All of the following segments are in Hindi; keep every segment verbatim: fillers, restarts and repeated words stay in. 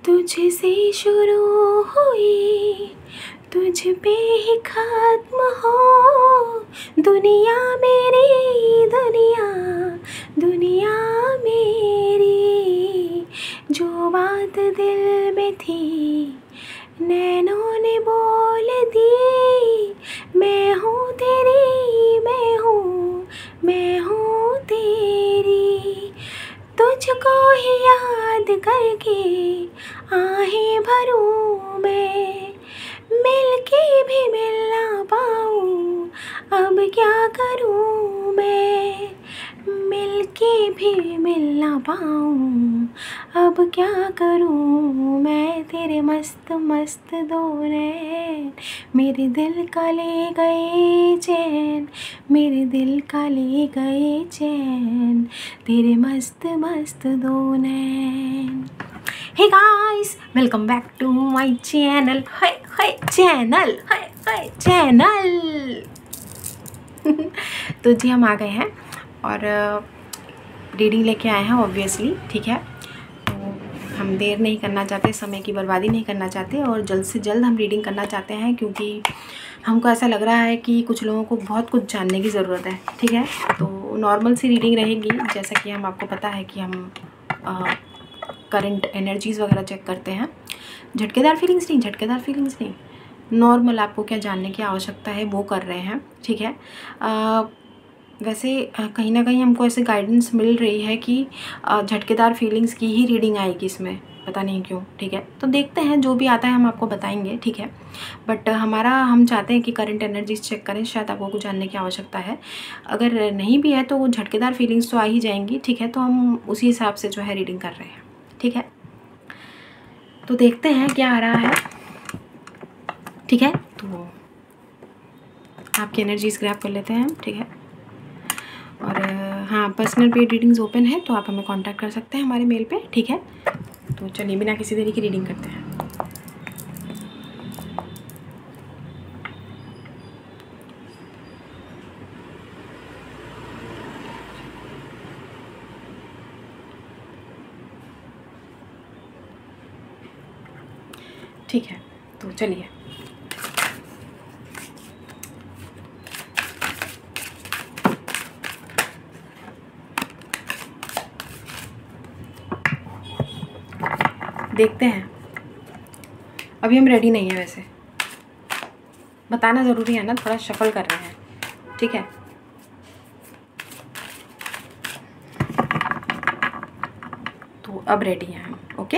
तुझसे शुरू हुई तुझ पे ही खत्म हो दुनिया मेरी दुनिया दुनिया मेरी। जो बात दिल में थी नैनों ने बोल दी, मैं हूँ तेरी मैं हूँ मैं हूँ तेरी। तुझको ही याद करके आहें भरूँ मैं, मिल के भी मिल ना पाऊँ अब क्या करूँ मैं, मिल के भी मिल ना पाऊँ अब क्या करूँ मैं। तेरे मस्त मस्त दो नैन मेरे दिल का ले गए चैन, मेरे दिल का ले गए चैन, तेरे मस्त मस्त दो नैन। Hey guys, welcome back to my channel. Hi hi channel, hi hi channel. तो जी हम आ गए हैं और रीडिंग लेके आए हैं ऑब्वियसली, ठीक है। तो हम देर नहीं करना चाहते, समय की बर्बादी नहीं करना चाहते और जल्द से जल्द हम रीडिंग करना चाहते हैं, क्योंकि हमको ऐसा लग रहा है कि कुछ लोगों को बहुत कुछ जानने की ज़रूरत है, ठीक है। तो नॉर्मल सी रीडिंग रहेगी, जैसा कि हम आपको पता है कि हम करंट एनर्जीज़ वगैरह चेक करते हैं। झटकेदार फीलिंग्स नहीं, झटकेदार फीलिंग्स नहीं, नॉर्मल आपको क्या जानने की आवश्यकता है वो कर रहे हैं, ठीक है। आ, वैसे कहीं ना कहीं हमको ऐसे गाइडेंस मिल रही है कि झटकेदार फीलिंग्स की ही रीडिंग आएगी इसमें, पता नहीं क्यों, ठीक है। तो देखते हैं, जो भी आता है हम आपको बताएंगे, ठीक है। बट हमारा हम चाहते हैं कि करंट एनर्जीज चेक करें, शायद आपको कुछ जानने की आवश्यकता है। अगर नहीं भी है तो वो झटकेदार फीलिंग्स तो आ ही जाएंगी, ठीक है। तो हम उसी हिसाब से जो है रीडिंग कर रहे हैं, ठीक है। तो देखते हैं क्या आ रहा है, ठीक है। तो आपकी एनर्जीज ग्रैब कर लेते हैं हम, ठीक है। और हाँ, पर्सनल पेड रीडिंग्स ओपन है, तो आप हमें कांटेक्ट कर सकते हैं हमारे मेल पे, ठीक है। तो चलिए बिना किसी देरी की रीडिंग करते हैं। ठीक है, तो चलिए। देखते हैं, अभी हम रेडी नहीं है, वैसे बताना ज़रूरी है ना, थोड़ा शफल कर रहे हैं, ठीक है। तो अब रेडी हैं हम, ओके।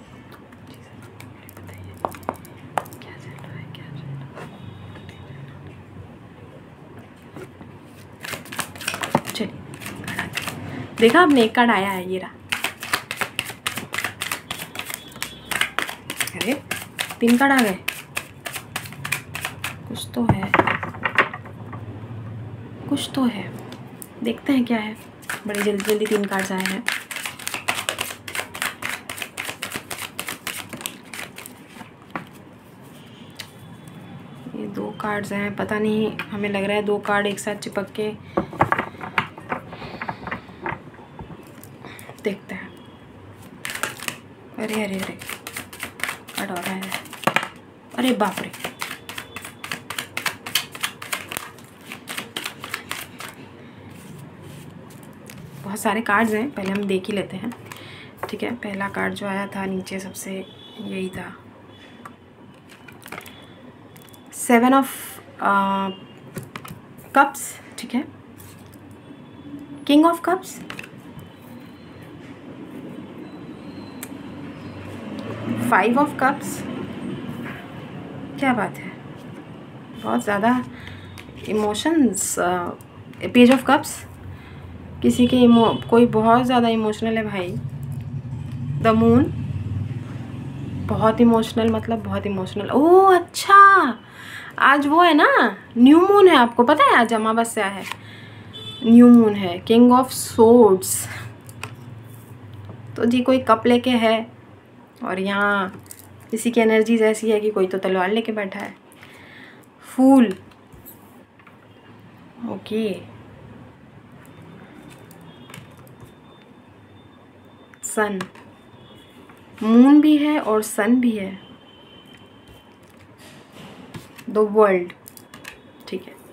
चलिए, देखा आपने, एक कार्ड आया है, ये रहा। अरे तीन कार्ड आ गए, कुछ तो है, कुछ तो है। देखते हैं क्या है। बड़ी जल्दी जल्दी तीन कार्ड्स आए हैं। ये दो कार्ड्स हैं, पता नहीं, हमें लग रहा है दो कार्ड एक साथ चिपक के। देखते हैं। अरे अरे अरे कार्ड आ रहा है, अरे बाप रे। बहुत सारे कार्ड्स हैं, पहले हम देख ही लेते हैं, ठीक है। पहला कार्ड जो आया था नीचे सबसे, यही था, सेवन ऑफ कप्स, ठीक है। King of cups, five of cups. क्या बात है, बहुत ज़्यादा इमोशंस। पेज ऑफ कप्स, किसी के इमो कोई बहुत ज़्यादा इमोशनल है भाई। द मून, बहुत इमोशनल, मतलब बहुत इमोशनल। ओह अच्छा, आज वो है ना, न्यू मून है, आपको पता है आज अमावस्या है, न्यू मून है। किंग ऑफ सोर्ड्स, तो जी कोई कप लेके है और यहाँ किसी की एनर्जीज ऐसी है कि कोई तो तलवार लेके बैठा है। फूल, ओके। सन, मून भी है और सन भी है, द वर्ल्ड। ठीक है,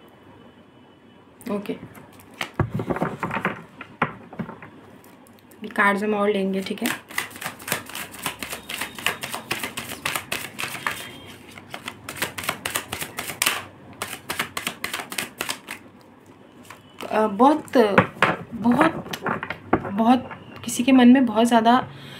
ओके। कार्ड्स हम और लेंगे, ठीक है। बहुत बहुत बहुत किसी के मन में बहुत ज़्यादा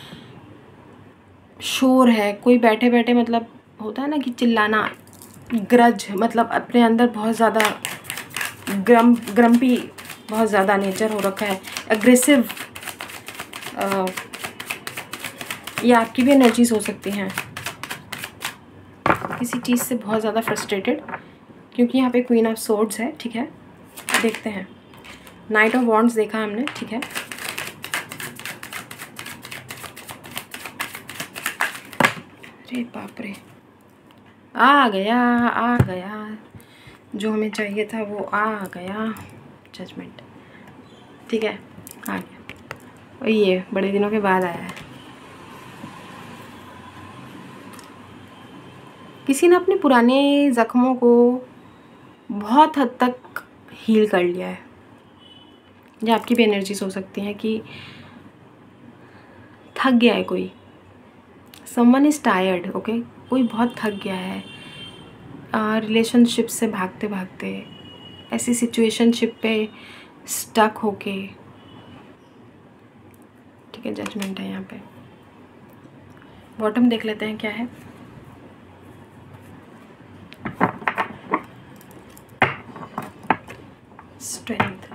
शोर है, कोई बैठे बैठे मतलब होता है ना कि चिल्लाना, ग्रज, मतलब अपने अंदर बहुत ज़्यादा ग्रम ग्रम्पी बहुत ज़्यादा नेचर हो रखा है, एग्रेसिव। ये आपकी भी एनर्जीज हो सकती हैं, किसी चीज़ से बहुत ज़्यादा फ्रस्ट्रेटेड, क्योंकि यहाँ पे क्वीन ऑफ सोर्ड्स है, ठीक है। देखते हैं, नाइट ऑफ वॉन्ड्स देखा हमने, ठीक है। अरे बाप रे, आ गया आ गया, जो हमें चाहिए था वो आ गया, जजमेंट, ठीक है, आ गया। और ये बड़े दिनों के बाद आया है। किसी ने अपने पुराने ज़ख्मों को बहुत हद तक हील कर लिया है। ये आपकी भी एनर्जीज हो सकती हैं कि थक गया है कोई, समवन इज़ टायर्ड, ओके। कोई बहुत थक गया है रिलेशनशिप से भागते भागते, ऐसी सिचुएशनशिप पे स्टक होके, ठीक है। जजमेंट है यहाँ पे। बॉटम देख लेते हैं क्या है। स्ट्रेंथ,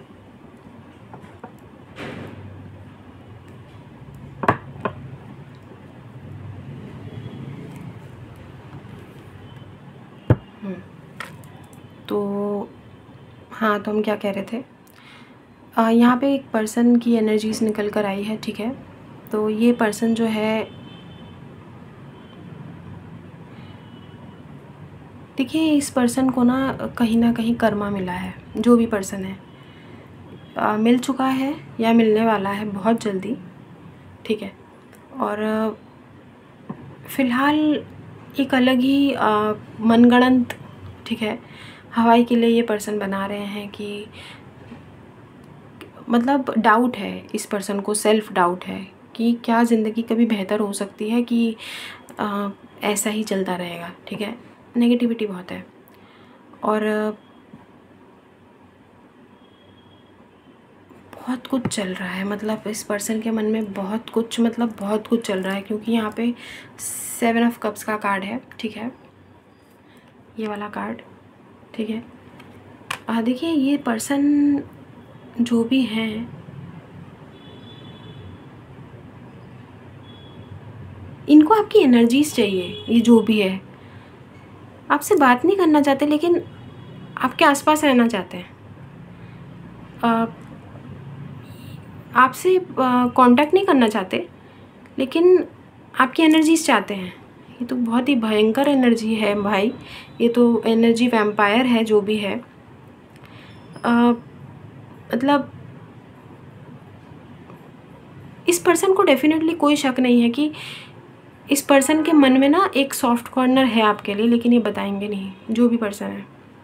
तो हाँ, तो हम क्या कह रहे थे, आ, यहाँ पे एक पर्सन की एनर्जीज निकल कर आई है, ठीक है। तो ये पर्सन जो है, देखिए इस पर्सन को ना कहीं ना कहीं कर्मा मिला है, जो भी पर्सन है, आ, मिल चुका है या मिलने वाला है बहुत जल्दी, ठीक है। और फ़िलहाल एक अलग ही मनगढ़ंत, ठीक है, हवाई के लिए ये पर्सन बना रहे हैं कि मतलब डाउट है इस पर्सन को, सेल्फ डाउट है कि क्या ज़िंदगी कभी बेहतर हो सकती है कि आ, ऐसा ही चलता रहेगा, ठीक है। नेगेटिविटी बहुत है और बहुत कुछ चल रहा है, मतलब इस पर्सन के मन में बहुत कुछ, मतलब बहुत कुछ चल रहा है, क्योंकि यहाँ पे सेवन ऑफ कप्स का कार्ड है, ठीक है, ये वाला कार्ड, ठीक है। देखिए ये पर्सन जो भी हैं, इनको आपकी एनर्जीज चाहिए। ये जो भी है आपसे बात नहीं करना चाहते, लेकिन आपके आसपास रहना चाहते हैं, आपसे कांटेक्ट नहीं करना चाहते, लेकिन आपकी एनर्जीज चाहते हैं। ये तो बहुत ही भयंकर एनर्जी है भाई, ये तो एनर्जी वैम्पायर है जो भी है। आ, मतलब इस पर्सन को डेफिनेटली कोई शक नहीं है कि इस पर्सन के मन में ना एक सॉफ्ट कॉर्नर है आपके लिए, लेकिन ये बताएंगे नहीं, जो भी पर्सन है।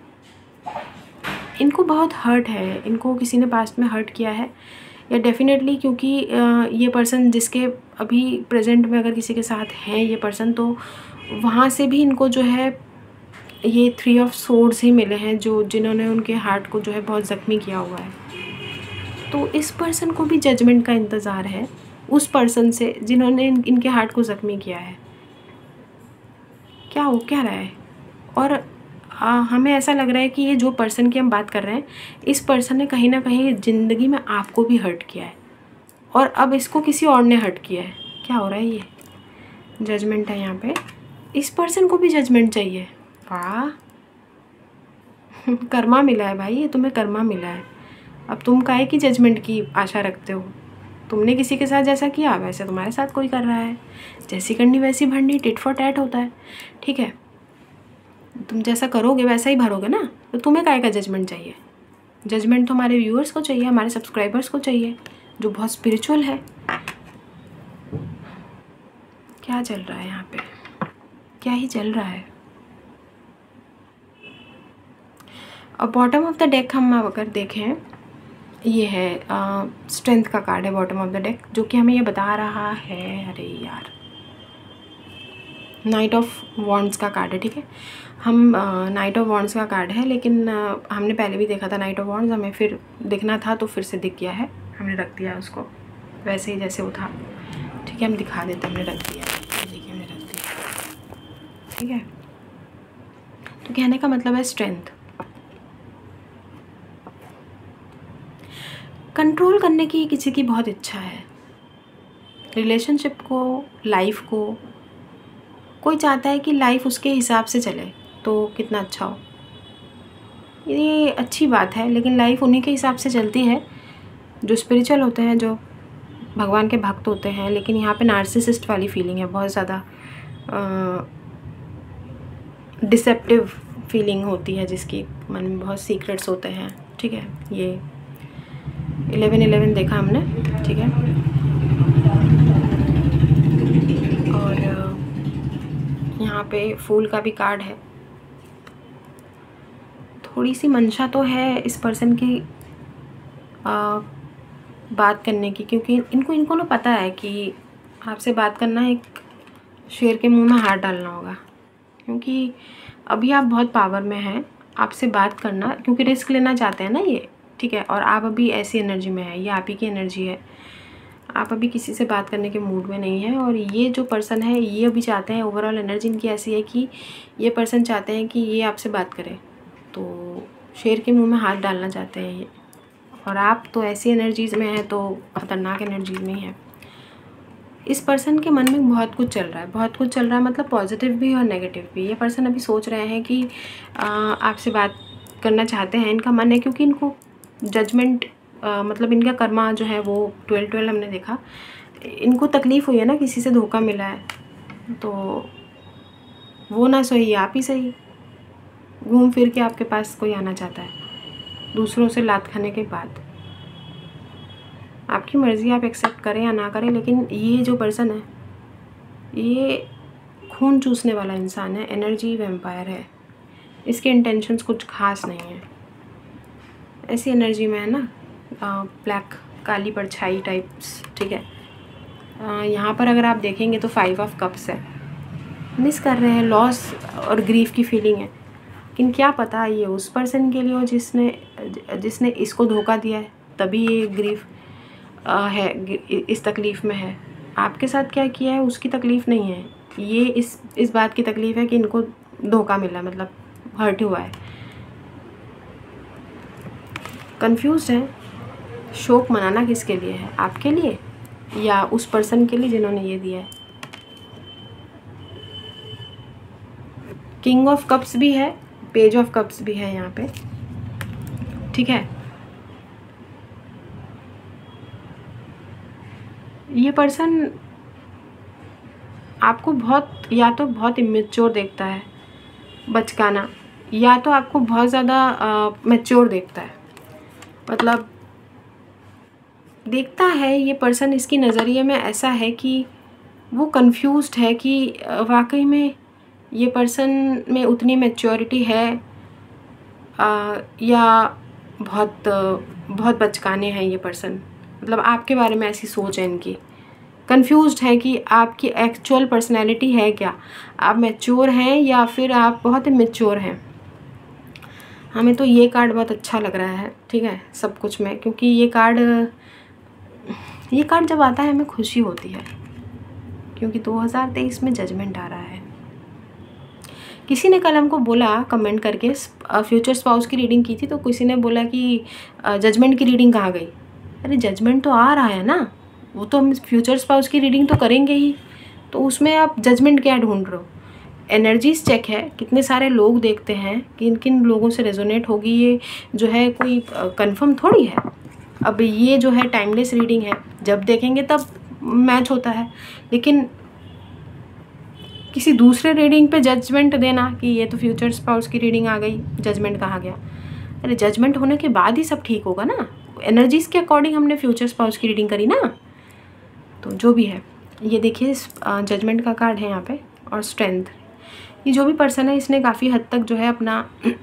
इनको बहुत हर्ट है, इनको किसी ने पास्ट में हर्ट किया है, या डेफिनेटली क्योंकि ये पर्सन जिसके अभी प्रेजेंट में अगर किसी के साथ हैं ये पर्सन, तो वहाँ से भी इनको जो है ये थ्री ऑफ सोर्ड्स ही मिले हैं, जो जिन्होंने उनके हार्ट को जो है बहुत ज़ख्मी किया हुआ है। तो इस पर्सन को भी जजमेंट का इंतज़ार है उस पर्सन से जिन्होंने इन, इनके हार्ट को ज़ख्मी किया है। क्या हो क्या रहा है, और आ, हमें ऐसा लग रहा है कि ये जो पर्सन की हम बात कर रहे हैं, इस पर्सन ने कहीं ना कहीं ज़िंदगी में आपको भी हर्ट किया है, और अब इसको किसी और ने हर्ट किया है। क्या हो रहा है, ये जजमेंट है यहाँ पे। इस पर्सन को भी जजमेंट चाहिए। वाह कर्मा मिला है भाई, ये तुम्हें कर्मा मिला है। अब तुम काहे की जजमेंट की आशा रखते हो? तुमने किसी के साथ जैसा किया वैसे तुम्हारे साथ कोई कर रहा है, जैसी करनी वैसी भरनी, टिट फॉर टैट होता है, ठीक है। तुम जैसा करोगे वैसा ही भरोगे ना, तो तुम्हें काहे का जजमेंट चाहिए? जजमेंट तो हमारे व्यूअर्स को चाहिए, हमारे सब्सक्राइबर्स को चाहिए, जो बहुत स्पिरिचुअल है। क्या चल रहा है यहाँ पे, क्या ही चल रहा है। और बॉटम ऑफ द डेक हम अगर देखें, ये है स्ट्रेंथ का कार्ड है बॉटम ऑफ द डेक, जो कि हमें ये बता रहा है, अरे यार, नाइट ऑफ वॉन्ड्स का कार्ड है। ठीक है, हम नाइट ऑफ वॉन्ड्स का कार्ड है, लेकिन uh, हमने पहले भी देखा था नाइट ऑफ वॉन्ड्स, हमें फिर दिखना था तो फिर से दिख गया है, हमने रख दिया उसको वैसे ही जैसे वो था। ठीक है, हम दिखा देते, हमने रख दिया, देखिए हमने रख दिया। ठीक है, तो कहने का मतलब है स्ट्रेंथ, कंट्रोल करने की किसी की बहुत इच्छा है, रिलेशनशिप को, लाइफ को। कोई चाहता है कि लाइफ उसके हिसाब से चले तो कितना अच्छा हो, ये अच्छी बात है, लेकिन लाइफ उन्हीं के हिसाब से चलती है जो स्पिरिचुअल होते हैं, जो भगवान के भक्त होते हैं। लेकिन यहाँ पे नार्सिसिस्ट वाली फीलिंग है, बहुत ज़्यादा डिसेप्टिव फीलिंग होती है, जिसकी मन में बहुत सीक्रेट्स होते हैं। ठीक है, ये इलेवन इलेवन देखा हमने। ठीक है, और यहाँ पे फूल का भी कार्ड है। थोड़ी सी मंशा तो है इस पर्सन की आ, बात करने की, क्योंकि इनको इनको ना पता है कि आपसे बात करना एक शेर के मुंह में हाथ डालना होगा, क्योंकि अभी आप बहुत पावर में हैं। आपसे बात करना, क्योंकि रिस्क लेना चाहते हैं ना ये। ठीक है, और आप अभी ऐसी एनर्जी में है, ये आप ही की एनर्जी है, आप अभी किसी से बात करने के मूड में नहीं है। और ये जो पर्सन है, ये अभी चाहते हैं, ओवरऑल एनर्जी इनकी ऐसी है कि ये पर्सन चाहते हैं कि ये आपसे बात करे, तो शेर के मुंह में हाथ डालना चाहते हैं ये। और आप तो ऐसी एनर्जीज़ में हैं, तो ख़तरनाक एनर्जीज़ में ही है। इस पर्सन के मन में बहुत कुछ चल रहा है, बहुत कुछ चल रहा है, मतलब पॉजिटिव भी और नेगेटिव भी। ये पर्सन अभी सोच रहे हैं कि आपसे बात करना चाहते हैं, इनका मन है, क्योंकि इनको जजमेंट मतलब इनका कर्मा जो है वो ट्वेल्व ट्वेल्व हमने देखा, इनको तकलीफ़ हुई है ना, किसी से धोखा मिला है, तो वो ना सही, आप ही सही। घूम फिर के आपके पास कोई आना चाहता है दूसरों से लात खाने के बाद। आपकी मर्ज़ी, आप एक्सेप्ट करें या ना करें, लेकिन ये जो पर्सन है, ये खून चूसने वाला इंसान है, एनर्जी वैम्पायर है। इसके इंटेंशंस कुछ खास नहीं है, ऐसी एनर्जी में है ना, ब्लैक काली परछाई टाइप्स। ठीक है, यहाँ पर अगर आप देखेंगे तो फाइव ऑफ कप्स है, मिस कर रहे हैं, लॉस और ग्रीफ की फीलिंग है। लेकिन क्या पता ये उस पर्सन के लिए हो जिसने जिसने इसको धोखा दिया है, तभी ये ग्रीफ है, इस तकलीफ़ में है। आपके साथ क्या किया है उसकी तकलीफ़ नहीं है, ये इस इस बात की तकलीफ़ है कि इनको धोखा मिला, मतलब हर्ट हुआ है, कंफ्यूज है। शोक मनाना किसके लिए है, आपके लिए या उस पर्सन के लिए जिन्होंने ये दिया है। किंग ऑफ कप्स भी है, पेज ऑफ कप्स भी है यहाँ पे। ठीक है, ये पर्सन आपको बहुत, या तो बहुत इमेच्योर देखता है, बचकाना, या तो आपको बहुत ज़्यादा मैच्योर देखता है। मतलब देखता है ये पर्सन, इसकी नज़रिए में ऐसा है कि वो कंफ्यूज्ड है कि वाकई में ये पर्सन में उतनी मैच्योरिटी है आ, या बहुत बहुत बचकाने हैं ये पर्सन। मतलब आपके बारे में ऐसी सोच है इनकी, कंफ्यूज्ड है कि आपकी एक्चुअल पर्सनैलिटी है क्या, आप मैच्योर हैं या फिर आप बहुत इमेच्योर हैं। हमें तो ये कार्ड बहुत अच्छा लग रहा है। ठीक है, सब कुछ में, क्योंकि ये कार्ड ये कार्ड जब आता है हमें खुशी होती है, क्योंकि दो हज़ार तेईस में जजमेंट आ रहा है। किसी ने कल हमको बोला कमेंट करके, फ्यूचर स्पाउस की रीडिंग की थी, तो किसी ने बोला कि जजमेंट की रीडिंग कहाँ गई। अरे जजमेंट तो आ रहा है ना, वो तो हम फ्यूचर स्पाउस की रीडिंग तो करेंगे ही, तो उसमें आप जजमेंट क्या ढूंढ रहे हो। एनर्जीज चेक है, कितने सारे लोग देखते हैं, किन किन लोगों से रेजोनेट होगी, ये जो है कोई कंफर्म थोड़ी है। अब ये जो है टाइमलेस रीडिंग है, जब देखेंगे तब मैच होता है, लेकिन किसी दूसरे रीडिंग पे जजमेंट देना कि ये तो फ्यूचर स्पाउस की रीडिंग आ गई, जजमेंट कहाँ गया। अरे जजमेंट होने के बाद ही सब ठीक होगा ना, एनर्जीज़ के अकॉर्डिंग हमने फ्यूचर स्पाउस की रीडिंग करी ना। तो जो भी है, ये देखिए जजमेंट का कार्ड है यहाँ पे, और स्ट्रेंथ। ये जो भी पर्सन है इसने काफ़ी हद तक जो है अपना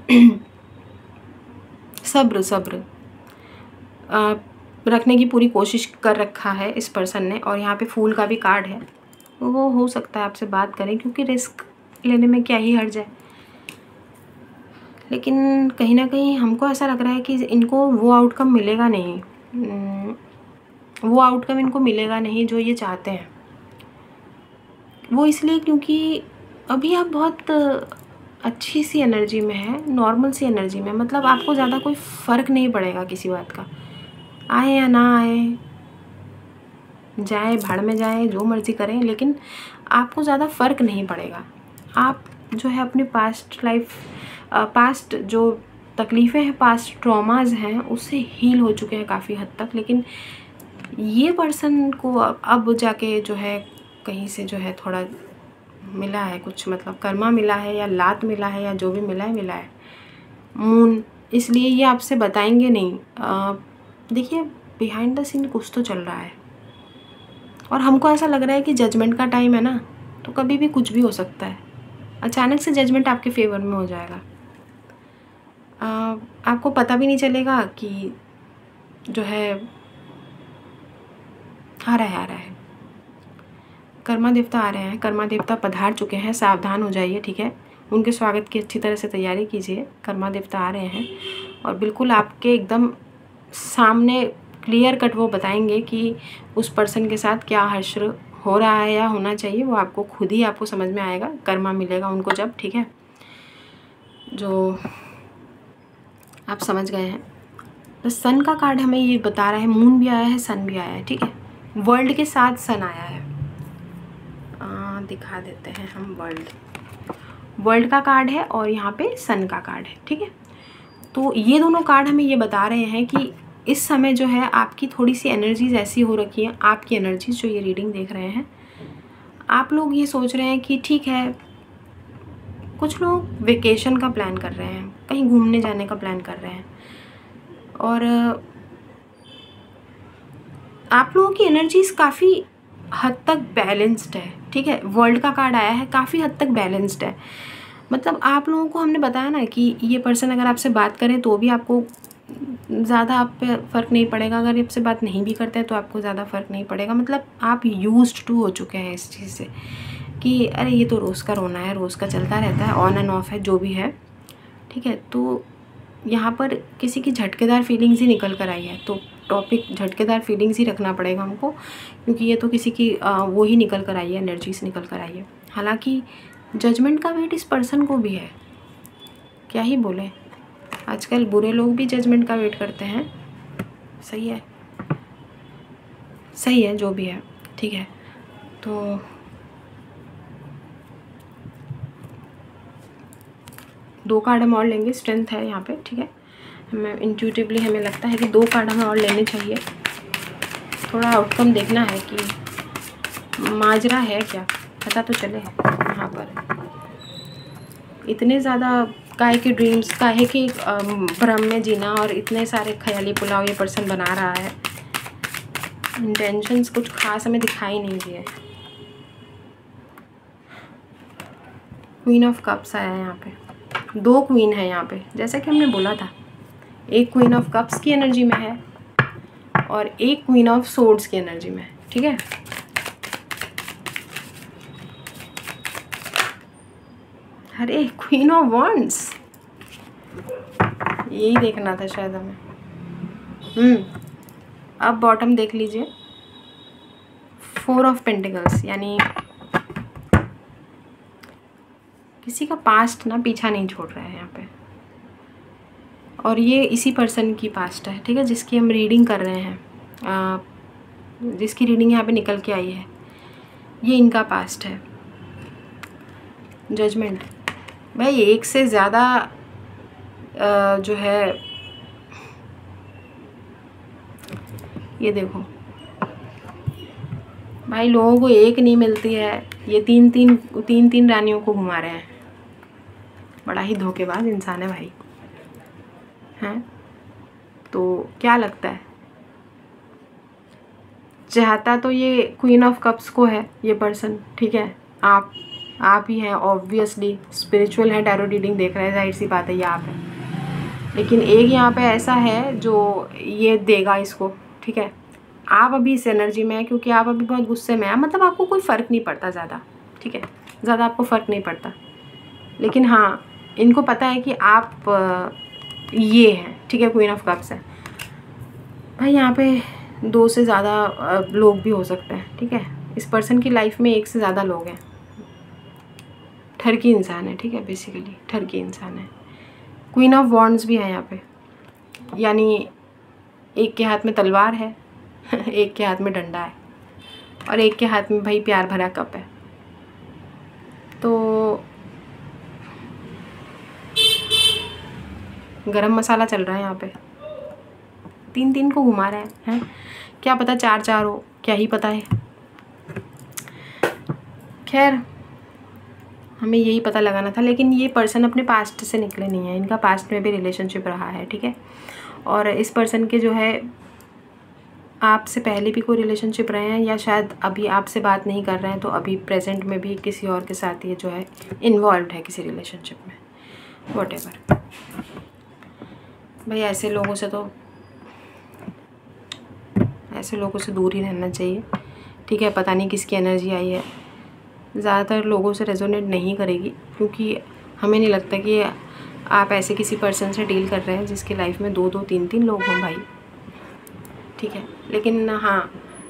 सब्र सब्र आ, रखने की पूरी कोशिश कर रखा है इस पर्सन ने। और यहाँ पे फूल का भी कार्ड है। वो हो सकता है आपसे बात करें, क्योंकि रिस्क लेने में क्या ही हर्ज है, लेकिन कहीं ना कहीं हमको ऐसा लग रहा है कि इनको वो आउटकम मिलेगा नहीं, वो आउटकम इनको मिलेगा नहीं जो ये चाहते हैं। वो इसलिए क्योंकि अभी आप बहुत अच्छी सी एनर्जी में है, नॉर्मल सी एनर्जी में, मतलब आपको ज़्यादा कोई फ़र्क नहीं पड़ेगा किसी बात का, आए या ना आए, जाए भाड़ में जाए, जो मर्ज़ी करें, लेकिन आपको ज़्यादा फ़र्क नहीं पड़ेगा। आप जो है अपनी पास्ट लाइफ, पास्ट जो तकलीफ़ें हैं, पास्ट ट्रॉमाज हैं, उससे हील हो चुके हैं काफ़ी हद तक। लेकिन ये पर्सन को अब जाके जो है कहीं से जो है थोड़ा मिला है कुछ, मतलब कर्मा मिला है या लात मिला है या जो भी मिला है मिला है मून, इसलिए ये आपसे बताएंगे नहीं। देखिए बिहाइंड द सीन कुछ तो चल रहा है, और हमको ऐसा लग रहा है कि जजमेंट का टाइम है ना, तो कभी भी कुछ भी हो सकता है। अचानक से जजमेंट आपके फेवर में हो जाएगा। आ, आपको पता भी नहीं चलेगा कि जो है आ रहा है आ रहा है कर्मा देवता आ रहे हैं, कर्मा देवता पधार चुके हैं, सावधान हो जाइए, ठीक है। उनके स्वागत की अच्छी तरह से तैयारी कीजिए। कर्मा देवता आ रहे हैं और बिल्कुल आपके एकदम सामने क्लियर कट वो बताएंगे कि उस पर्सन के साथ क्या हश्र हो रहा है या होना चाहिए, वो आपको खुद ही आपको समझ में आएगा। कर्मा मिलेगा उनको जब, ठीक है, जो आप समझ गए हैं। तो सन का कार्ड हमें ये बता रहा है, मून भी आया है, सन भी आया है, ठीक है, वर्ल्ड के साथ सन आया है। आ, दिखा देते हैं हम, वर्ल्ड वर्ल्ड का कार्ड है और यहाँ पे सन का कार्ड है, ठीक है। तो ये दोनों कार्ड हमें ये बता रहे हैं कि इस समय जो है आपकी थोड़ी सी एनर्जीज ऐसी हो रखी हैं, आपकी एनर्जीज जो ये रीडिंग देख रहे हैं, आप लोग ये सोच रहे हैं कि ठीक है, कुछ लोग वेकेशन का प्लान कर रहे हैं, कहीं घूमने जाने का प्लान कर रहे हैं, और आप लोगों की एनर्जीज काफ़ी हद तक बैलेंस्ड है, ठीक है। वर्ल्ड का कार्ड आया है, काफ़ी हद तक बैलेंस्ड है। मतलब आप लोगों को हमने बताया ना कि ये पर्सन अगर आपसे बात करें तो भी आपको ज़्यादा आप पे फ़र्क नहीं पड़ेगा, अगर आपसे बात नहीं भी करते हैं तो आपको ज़्यादा फ़र्क नहीं पड़ेगा। मतलब आप यूज्ड टू हो चुके हैं इस चीज़ से कि अरे ये तो रोज़ का रोना है, रोज़ का चलता रहता है, ऑन एंड ऑफ है, जो भी है, ठीक है। तो यहाँ पर किसी की झटकेदार फीलिंग्स ही निकल कर आई है, तो टॉपिक झटकेदार फीलिंग्स ही रखना पड़ेगा हमको, क्योंकि ये तो किसी की आ, वो ही निकल कर आई है, एनर्जीज निकल कर आई है। हालांकि जजमेंट का वेट इस पर्सन को भी है, क्या ही बोले, आजकल बुरे लोग भी जजमेंट का वेट करते हैं। सही है, सही है, जो भी है, ठीक है। तो दो कार्ड हम और लेंगे, स्ट्रेंथ है यहाँ पे, ठीक है। हमें इंट्यूटिवली हमें लगता है कि दो कार्ड हमें और लेने चाहिए, थोड़ा आउटकम देखना है कि माजरा है क्या, पता तो चले यहाँ पर। इतने ज़्यादा काहे के ड्रीम्स, काहे के भ्रम में जीना और इतने सारे ख्याली पुलाव ये पर्सन बना रहा है, इंटेंशंस कुछ खास हमें दिखाई नहीं दिए। क्वीन ऑफ कप्स आया है यहाँ पे, दो क्वीन है यहाँ पे, जैसा कि हमने बोला था, एक क्वीन ऑफ कप्स की एनर्जी में है और एक क्वीन ऑफ सोर्ड्स की एनर्जी में है, ठीक है। अरे क्वीन ऑफ वॉन्ड्स, यही देखना था शायद हमें। हम्म अब बॉटम देख लीजिए, फोर ऑफ पेंटिकल्स, यानी किसी का पास्ट ना पीछा नहीं छोड़ रहा है यहाँ पे, और ये इसी पर्सन की पास्ट है, ठीक है, जिसकी हम रीडिंग कर रहे हैं, आ, जिसकी रीडिंग यहाँ पे निकल के आई है, ये इनका पास्ट है। जजमेंट भाई एक से ज़्यादा जो है, ये देखो भाई, लोगों को एक नहीं मिलती है, ये तीन तीन तीन तीन रानियों को घुमा रहे हैं। बड़ा ही धोखेबाज इंसान है भाई, हैं। तो क्या लगता है, चाहता तो ये क्वीन ऑफ कप्स को है ये पर्सन, ठीक है। आप आप ही हैं ऑब्वियसली, स्पिरिचुअल है, टैरो रीडिंग देख रहे हैं, जाहिर सी बात है ये आप है। लेकिन एक यहाँ पे ऐसा है जो ये देगा इसको, ठीक है। आप अभी इस एनर्जी में है क्योंकि आप अभी बहुत गुस्से में हैं, मतलब आपको कोई फ़र्क नहीं पड़ता ज़्यादा, ठीक है, ज़्यादा आपको फ़र्क नहीं पड़ता। लेकिन हाँ, इनको पता है कि आप ये हैं, ठीक है, क्वीन ऑफ कप्स है भाई। यहाँ पे दो से ज़्यादा लोग भी हो सकते हैं, ठीक है। इस पर्सन की लाइफ में एक से ज़्यादा लोग हैं। ठरकी इंसान है, ठीक है, बेसिकली ठरकी इंसान है। क्वीन ऑफ वॉन्ड्स भी है यहाँ पे, यानी एक के हाथ में तलवार है एक के हाथ में डंडा है और एक के हाथ में भाई प्यार भरा कप है। तो गरम मसाला चल रहा है यहाँ पे, तीन तीन को घुमा रहा है, हैं? क्या पता चार चार हो, क्या ही पता है। खैर हमें यही पता लगाना था। लेकिन ये पर्सन अपने पास्ट से निकले नहीं है, इनका पास्ट में भी रिलेशनशिप रहा है, ठीक है। और इस पर्सन के जो है आपसे पहले भी कोई रिलेशनशिप रहे हैं, या शायद अभी आपसे बात नहीं कर रहे हैं, तो अभी प्रेजेंट में भी किसी और के साथ ये जो है इन्वॉल्व है किसी रिलेशनशिप में, व्हाटएवर। भाई ऐसे लोगों से तो ऐसे लोगों से दूर ही रहना चाहिए, ठीक है। पता नहीं किसकी एनर्जी आई है, ज़्यादातर लोगों से रेजोनेट नहीं करेगी, क्योंकि हमें नहीं लगता कि आप ऐसे किसी पर्सन से डील कर रहे हैं जिसकी लाइफ में दो दो तीन तीन लोग हों भाई, ठीक है। लेकिन हाँ,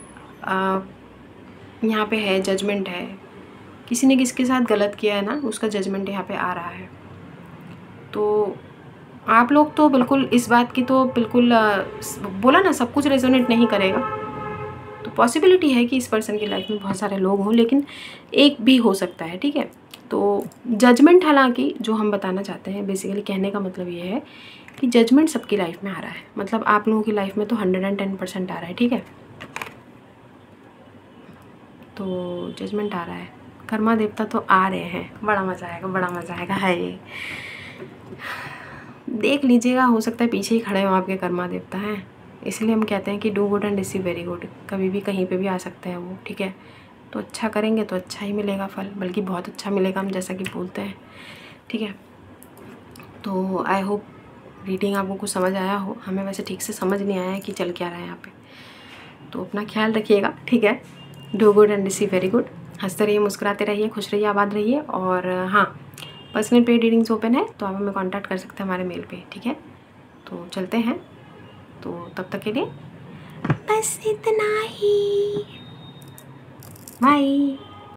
यहाँ पे है जजमेंट है, किसी ने किसके साथ गलत किया है ना, उसका जजमेंट यहाँ पे आ रहा है। तो आप लोग तो बिल्कुल इस बात की तो बिल्कुल आ, बोला ना, सब कुछ रेजोनेट नहीं करेगा। तो पॉसिबिलिटी है कि इस पर्सन की लाइफ में बहुत सारे लोग हों, लेकिन एक भी हो सकता है, ठीक है। तो जजमेंट, हालांकि जो हम बताना चाहते हैं बेसिकली, कहने का मतलब ये है कि जजमेंट सबकी लाइफ में आ रहा है, मतलब आप लोगों की लाइफ में तो हंड्रेड एंड टेन परसेंट आ रहा है, ठीक है। तो जजमेंट आ रहा है, कर्मा देवता तो आ रहे हैं, बड़ा मज़ा आएगा, बड़ा मज़ा आएगा। है देख लीजिएगा, हो सकता है पीछे ही खड़े हो आपके कर्मा देवता हैं, इसलिए हम कहते हैं कि do good and receive very good. कभी भी कहीं पे भी आ सकते हैं वो, ठीक है। तो अच्छा करेंगे तो अच्छा ही मिलेगा फल, बल्कि बहुत अच्छा मिलेगा, हम जैसा कि बोलते हैं, ठीक है। तो आई होप रीडिंग आपको कुछ समझ आया हो। हमें वैसे ठीक से समझ नहीं आया है कि चल क्या रहा है यहाँ पे। तो अपना ख्याल रखिएगा, ठीक है। Do good and receive very good. हंसते रहिए, मुस्कुराते रहिए, खुश रहिए, आबाद रहिए। और हाँ, पर्सनल पेड रीडिंग्स ओपन है, तो आप हमें कांटेक्ट कर सकते हैं हमारे मेल पे, ठीक है। तो चलते हैं, तो तब तक के लिए बस इतना ही, बाय।